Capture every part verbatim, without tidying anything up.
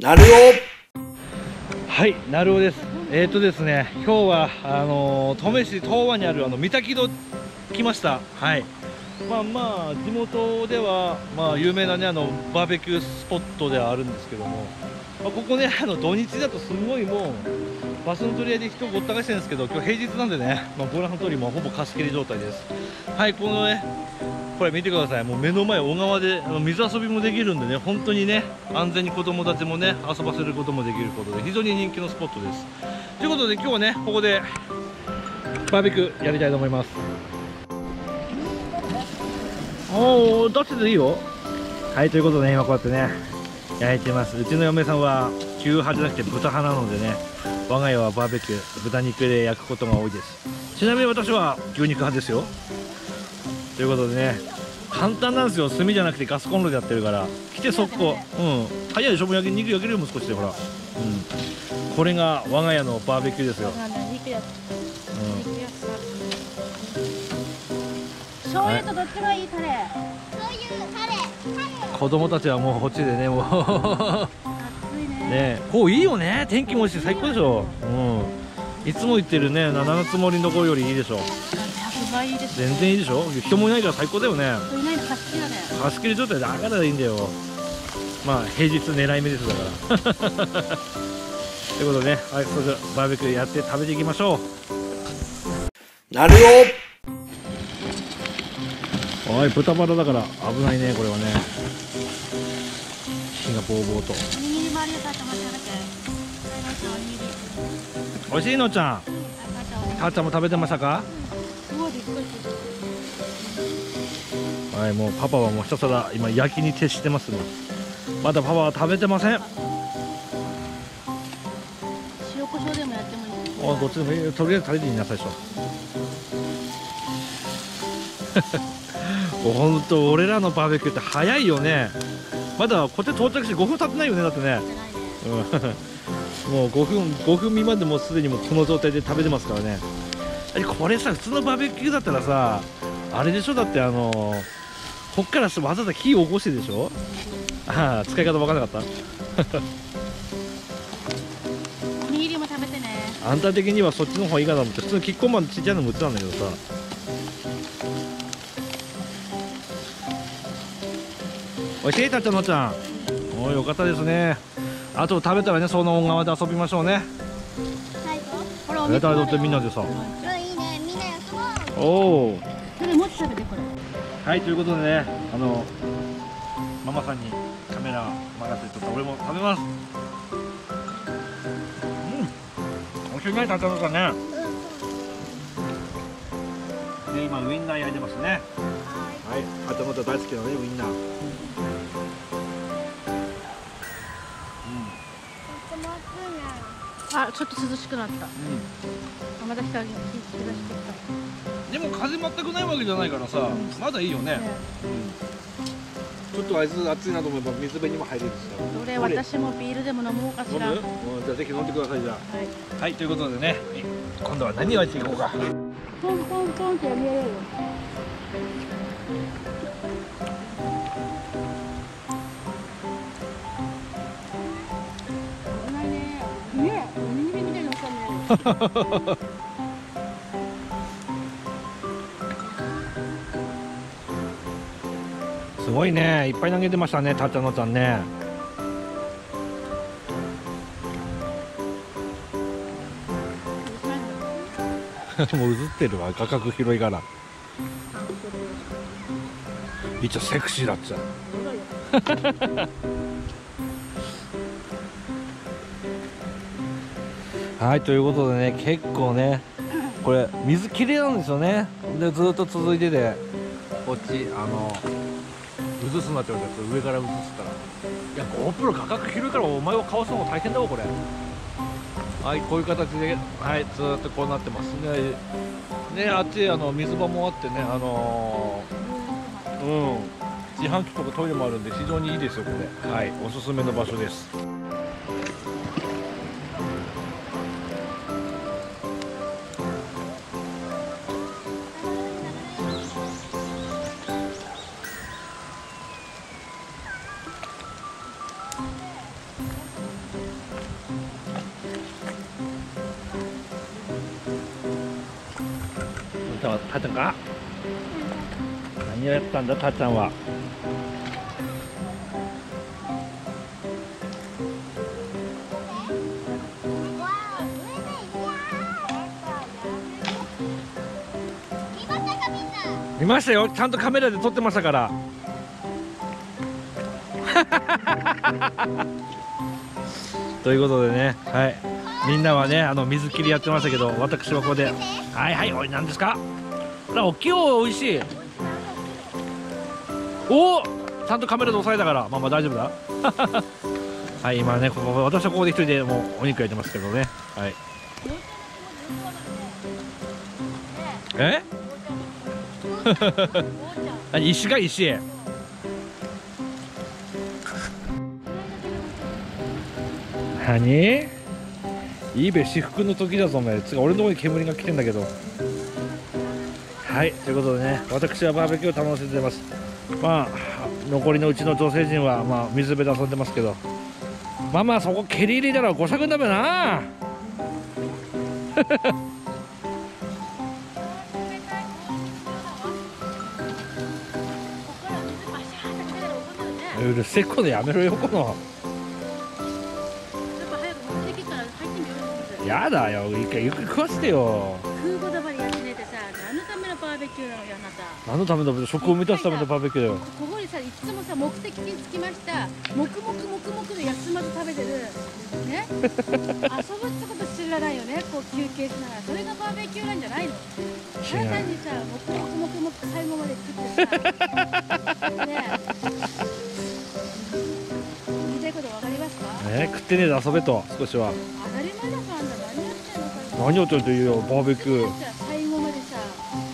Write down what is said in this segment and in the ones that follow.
なるお。 はい、なるおです。えっ、ー、とですね、今日はあのー、登米市東和にあるあの三滝戸来ました。はい。まあまあ地元ではまあ有名なねあのバーベキュースポットではあるんですけども、まあ、ここねあの土日だとすごいもう場所の取り合いで人ごった返してるんですけど、今日平日なんでね、まあ、ご覧の通りもうほぼ貸し切り状態です。はい、このねこれ見てください。もう目の前小川であの水遊びもできるんでね、本当にね安全に子供たちもね遊ばせることもできることで非常に人気のスポットです。ということで今日はねここでバーベキューやりたいと思います。おお、どっちでいいよ。はい、ということで、ね、今こうやってね焼いてます。うちの嫁さんは牛派じゃなくて豚派なのでね、我が家はバーベキュー豚肉で焼くことが多いです。ちなみに私は牛肉派ですよ。ということでね、簡単なんですよ。炭じゃなくてガスコンロでやってるから、来て速攻、うん、早いでしょ。もう焼き肉焼けるよもう少しで、ほら、うん、これが我が家のバーベキューですよ。 醤油とどっちがいい？タレ。醤油、タレ、タレ。 子供たちはもうこっちでね、もう暑いね。 ね、こういいよね。天気もいいし最高でしょ。うん。いつも言ってるね、七つ森のところよりいいでしょ。 ひゃくばいいいですね。 全然いいでしょ。人もいないから最高だよね。 人いないの貸し切りだね。 貸し切り状態だからいいんだよ。まあ平日狙い目ですだから。ということでね、はい、それではバーベキューやって食べていきましょう。 なるお。はい、豚バラだから危ないね、これはね。火がボーボーと。 おにぎり周りでたちゃん待ってて。おにぎり。 おいしいのちゃん。たーちゃんも食べてましたか。はい、もうパパはもうひたすら今焼きに徹してますね。まだパパは食べてません。 塩コショウでもやってもいいですか。 あ、どっちでもいい。とりあえず食べてみなさい。ほんと俺らのバーベキューって早いよね。まだこっち到着してごふん経ってないよね。だってね、うん、もうごふんごふん未満でもうすでにもうこの状態で食べてますからね。これさ、普通のバーベキューだったらさあれでしょ。だってあのー、こっからわざわざ火を起こしてでしょ。ああ、使い方分からなかったおにぎりも食べてね。 あんた的にはそっちの方がいいかなと思って、普通のキッコーマンちっちゃいのも売ってたんだけどさ。おいしい、たっちゃんのちゃん。おい、よかったですね。あと食べたらね、その小川で遊びましょうね。 最後。これおネ肉。 タ取ってみんなでさ。 いいね、みんな遊ぼう。 おお。 それもっと食べてこれ。 はい、ということでね、あのママさんにカメラ任せてちょっと俺も食べます。うん、おいしいね、たっちゃんのちゃんね。で、今ウインナー焼いてますね。はい、たっちゃんのちゃん大好きなね、ウインナー。 あ、ちょっと涼しくなった。 うまだ日陰、日差してん、でも風全くないわけじゃないからさ、うん、まだいいよね。 きた。ね、 うん、ちょっとあいつ暑いなと思えば水辺にも入れるしさ。 それ私もビールでも飲もうかしら。 飲む？うん、じゃあぜひ飲んでください。じゃあ。 はい。 はい、ということでね、今度は何をやっていこうか。 ポンポンポンってやめれるよ。ね、おにぎりみたいなのかね。 すごいね、いっぱい投げてましたね、たっちゃんのちゃんね。もう映ってるわ、画角広いから。一応セクシーだっちゃ。はい、ということでね、結構ねこれ水きれいなんですよね。でずっと続いてて、こっちあの映すなって言われたやつ上から映すから、いや GoPro 画角広いからお前をかわすのも大変だわこれ。はい、こういう形で、はい、ずっとこうなってますね。ね、あっちあの水場もあってね、あのー、うん自販機とかトイレもあるんで非常にいいですよこれ。はい、おすすめの場所です。 ちゃんはたっちゃんか。何をやったんだたっちゃんは。見ましたよ、ちゃんとカメラで撮ってましたから。ということでね、はい、みんなはね、あの水切りやってましたけど、私はここで、はいはい、おい、なんですか。ほら、大きいお、おいしい。おお、ちゃんとカメラで押さえたから、まあまあ大丈夫だ。はい、今ね、ここ、私はここで一人でもうお肉焼いてますけどね。はい。え？何、石が石。何？いいべ、至福の時だぞお前。つか俺のところに煙が来てんだけど。はい、ということでね、私はバーベキューを楽しんでます。まあ残りのうちの女性陣はまあ水辺で遊んでますけど、まあまあそこ蹴り入れたらごしゃくんだべな。うるせえことやめろよこの。やだよ、一回ゆっくり食わせてよ。 空母だばりやってねてさ、何のためのバーベキューなのよ、あなた。 何のための、食を満たすためのバーベキューだよ。 ここにさ、いつもさ、目的に着きました。黙々黙々で休まず食べてる。ね。遊ぶってこと知らないよね。こう休憩しながら、それがバーベキューなんじゃないの。 違う。 単にさ、黙々黙々最後まで作ってさ。ね。言いたいことわかりますか。 えー、食ってねえで遊べと、少しは。 当たり前だから、あんた何やってんのか。 何をとるというよ、バーベキュー。 最後までさ。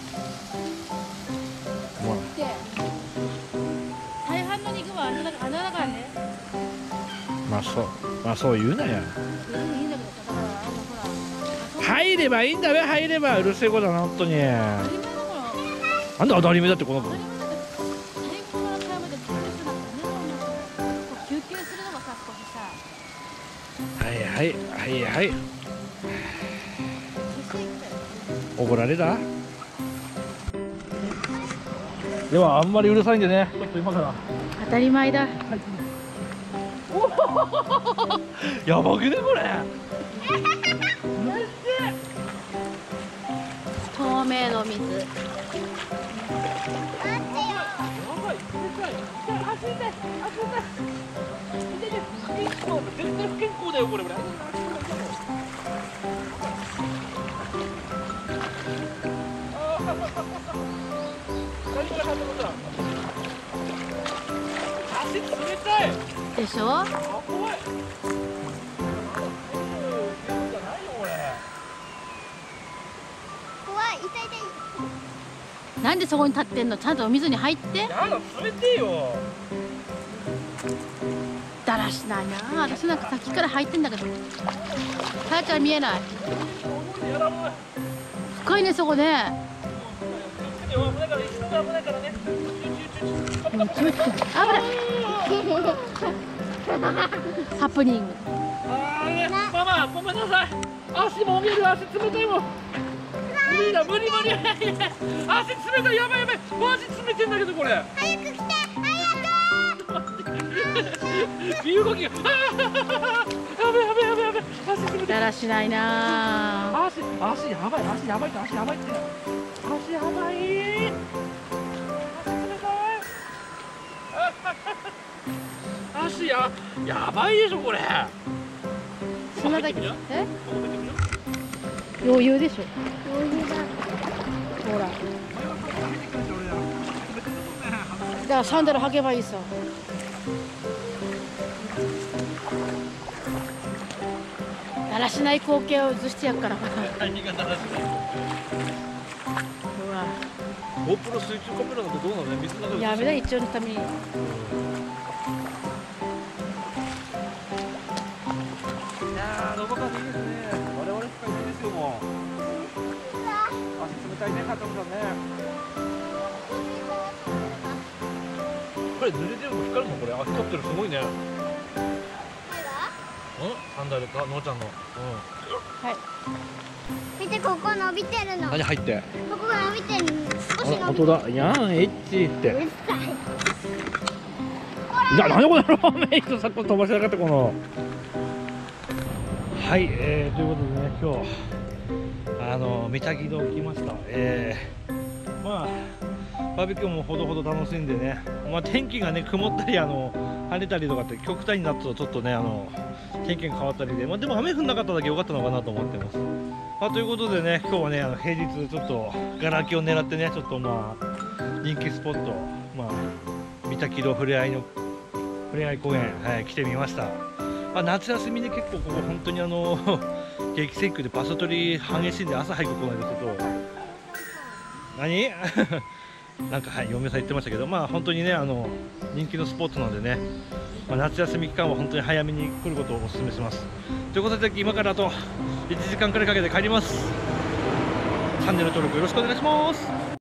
大半の肉は穴だ穴だからね。 まあそう、まあそう言うなよ。 いいんだけどさ、だからあのほら。 入ればいいんだべ、入れば。うるせえ子だな、本当に。 当たり前だから。 なんで当たり前だってこの子。 当たり前だって最後から最後まで休憩するのかね。休憩するのがさ、少しさ。 はいはいはいはい。 そしていくだよ。 怒られた。ではあんまりうるさいんでね、ちょっと今から当たり前だ。 やばくねこれ。 透明の水。 全然不健康だよこれこれ。足冷たいでしょ。 あ、怖い。 怖い、痛い痛い。なんでそこに立ってんの。ちゃんとお水に入って。 やだ、冷てえよ。 だらしないな。私なんかさっきから入ってんだけど。さやちゃん見えない。深いねそこね。 危ないから一度が危ないからね。 危ない。ハプニング。 あー、ママごめんなさい。足もげる、足冷たいもん。無理だ、無理無理。足冷たい、やばいやばい。マジ冷てんだけどこれ。 早く来て、早く。 身動きが。あーやべやべやべやべ。足冷たい。 だらしないな。 足足やばい、足やばいって足やばいって。足やばい。足ややばいでしょこれ。 そんなだけ。え？余裕でしょ。余裕だ。ほら。だからサンダル履けばいいさ。だらしない光景を映してやるから。ほ何がだらしない。 ら。 ゴープロ 水中カメラなんてどうなのね、水の中で。 やめだ一応のために。 いやー、ノバカでいいですね。我々しかいないですよもう。足冷たいね、加藤さんね。これ濡れてるの光るのこれ。あ、光ってる、すごいね。うん、サンダルか、のーちゃんの。うん。 はい。 見て、ここ伸びてるの。 何入ってここが伸びてるの。少し伸びてる。 本当だやんエッチってうるさい。 いや、何この野郎メイクさっき飛ばしやがってこの。はい、えー、ということでね、今日あの三滝戸来ました。えー、まあバーベキューもほどほど楽しんでね、まあ、天気がね曇ったりあの晴れたりとかって極端になったとちょっとねあの天気が変わったりで、まあ、でも雨降んなかっただけ良かったのかなと思ってます。まあ、ということでね、今日はねあの平日ちょっとガラ空きを狙ってね、ちょっとまあ人気スポット、まあ、三滝戸ふれあいのふれあい公園、はい、来てみました。まあ、夏休みで結構ここ本当にあの激戦区で場所取り激しいんで朝早く来ないとちょっと何なんかはい嫁さん言ってましたけど、まあ本当にねあの人気のスポットなのでね、まあ、夏休み期間は本当に早めに来ることをお勧めします。ということで今からあといちじかんくらいかけて帰ります。チャンネル登録よろしくお願いします。